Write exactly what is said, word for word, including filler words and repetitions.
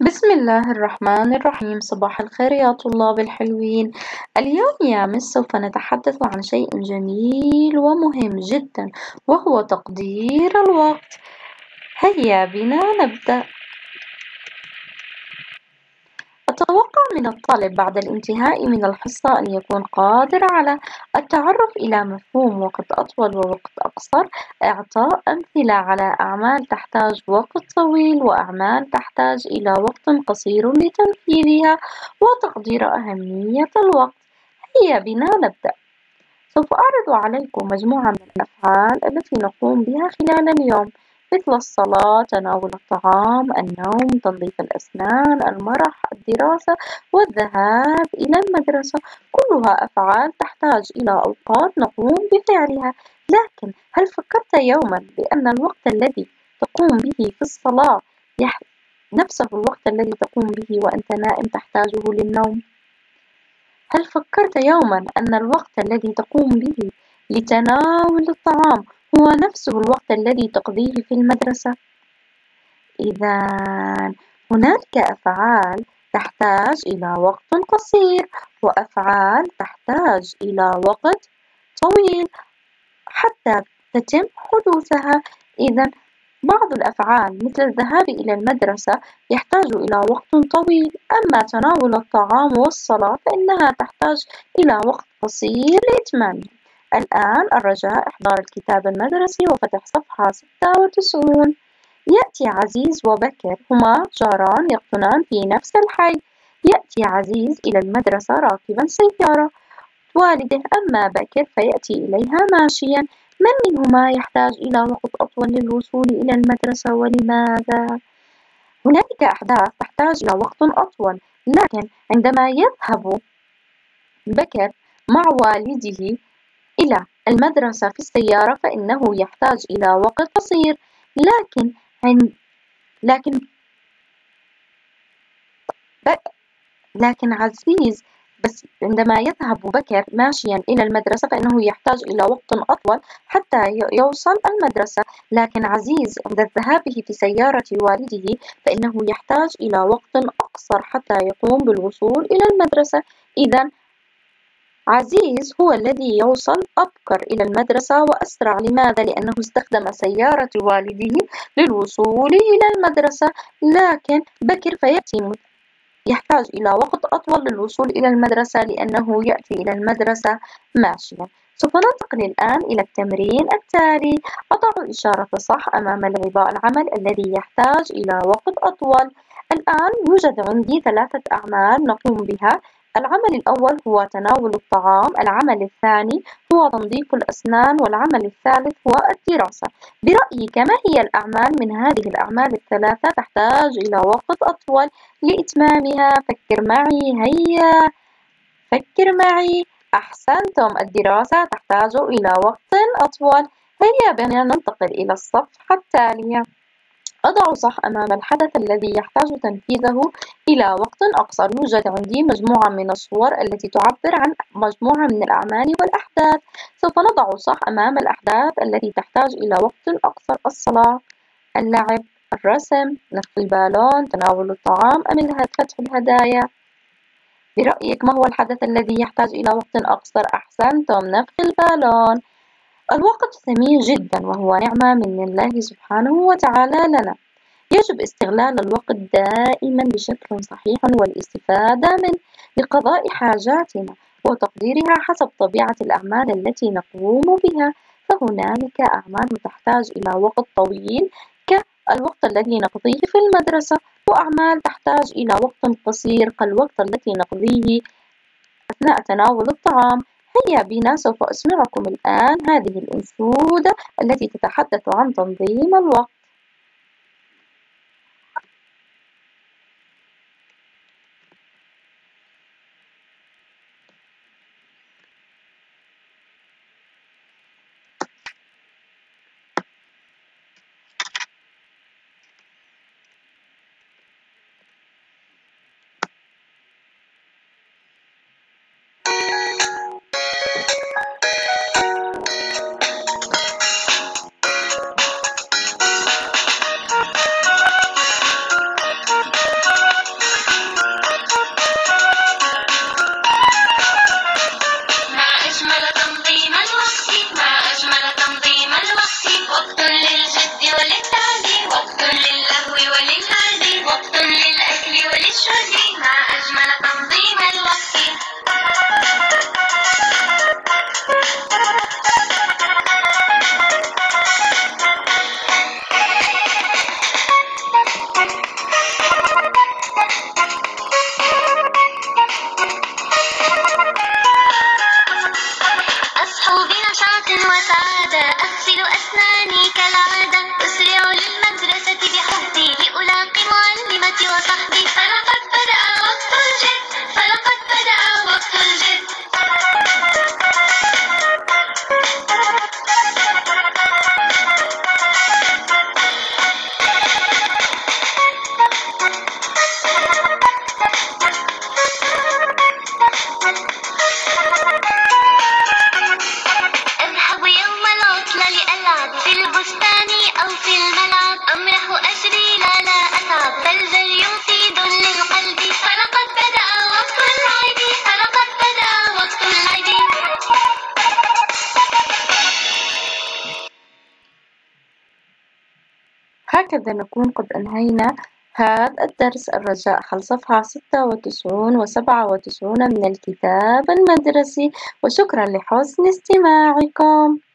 بسم الله الرحمن الرحيم. صباح الخير يا طلاب الحلوين. اليوم يا مس سوف نتحدث عن شيء جميل ومهم جدا، وهو تقدير الوقت. هيا بنا نبدأ. أتوقع من الطالب بعد الانتهاء من الحصة أن يكون قادر على التعرف إلى مفهوم وقت أطول ووقت أقصر، إعطاء أمثلة على أعمال تحتاج وقت طويل وأعمال تحتاج إلى وقت قصير لتنفيذها، وتقدير أهمية الوقت. هيا بنا نبدأ. سوف أعرض عليكم مجموعة من الأفعال التي نقوم بها خلال اليوم، مثل الصلاة، تناول الطعام، النوم، تنظيف الأسنان، المرح، الدراسة، والذهاب إلى المدرسة. كلها أفعال تحتاج إلى أوقات نقوم بفعلها، لكن هل فكرت يوما بأن الوقت الذي تقوم به في الصلاة يح... نفسه الوقت الذي تقوم به وأنت نائم تحتاجه للنوم؟ هل فكرت يوما أن الوقت الذي تقوم به لتناول الطعام هو نفسه الوقت الذي تقضيه في المدرسة؟ إذا هنالك أفعال تحتاج إلى وقت قصير، وأفعال تحتاج إلى وقت طويل حتى تتم حدوثها. إذا بعض الأفعال مثل الذهاب إلى المدرسة يحتاج إلى وقت طويل، أما تناول الطعام والصلاة فإنها تحتاج إلى وقت قصير لإتمامها. الآن الرجاء إحضار الكتاب المدرسي وفتح صفحة ستة وتسعين. يأتي عزيز وبكر، هما جاران يقطنان في نفس الحي. يأتي عزيز إلى المدرسة راكبا سيارة والده، أما بكر فيأتي إليها ماشيا. من منهما يحتاج إلى وقت أطول للوصول إلى المدرسة ولماذا؟ هنالك أحداث تحتاج إلى وقت أطول، لكن عندما يذهب بكر مع والده إلى المدرسة في السيارة فإنه يحتاج إلى وقت قصير. لكن عند لكن ب... لكن عزيز بس عندما يذهب بكر ماشيا إلى المدرسة فإنه يحتاج إلى وقت أطول حتى يوصل المدرسة، لكن عزيز عند ذهابه في سيارة والده فإنه يحتاج إلى وقت أقصر حتى يقوم بالوصول إلى المدرسة. إذا عزيز هو الذي يوصل أبكر إلى المدرسة وأسرع. لماذا؟ لأنه استخدم سيارة والده للوصول إلى المدرسة، لكن بكر فيأتي يحتاج إلى وقت أطول للوصول إلى المدرسة لأنه يأتي إلى المدرسة ماشيا. سوف ننتقل الآن إلى التمرين التالي. أضع إشارة صح أمام الغباء العمل الذي يحتاج إلى وقت أطول. الآن يوجد عندي ثلاثة أعمال نقوم بها. العمل الأول هو تناول الطعام، العمل الثاني هو تنظيف الأسنان، والعمل الثالث هو الدراسة. برأيك ما هي الأعمال من هذه الأعمال الثلاثة تحتاج إلى وقت أطول لإتمامها؟ فكر معي، هيا فكر معي. أحسنتم، الدراسة تحتاج إلى وقت أطول. هيا بنا ننتقل إلى الصفحة التالية. أضع صح أمام الحدث الذي يحتاج تنفيذه إلى وقت أقصر. يوجد عندي مجموعة من الصور التي تعبر عن مجموعة من الأعمال والأحداث. سوف نضع صح أمام الأحداث التي تحتاج إلى وقت أقصر: الصلاة، اللعب، الرسم، نفخ البالون، تناول الطعام، أم فتح الهدايا. برأيك ما هو الحدث الذي يحتاج إلى وقت أقصر؟ أحسنتم، نفخ البالون. الوقت ثمين جدا وهو نعمة من الله سبحانه وتعالى لنا. يجب استغلال الوقت دائما بشكل صحيح والاستفادة منه لقضاء حاجاتنا وتقديرها حسب طبيعة الأعمال التي نقوم بها. فهنالك أعمال تحتاج إلى وقت طويل كالوقت الذي نقضيه في المدرسة، وأعمال تحتاج إلى وقت قصير كالوقت الذي نقضيه أثناء تناول الطعام. هيا بنا سوف أسمعكم الآن هذه الأنشودة التي تتحدث عن تنظيم الوقت. وهكذا نكون قد أنهينا هذا الدرس. الرجاء حل صفحة ستة وتسعين وسبعة وتسعين من الكتاب المدرسي، وشكرا لحسن استماعكم.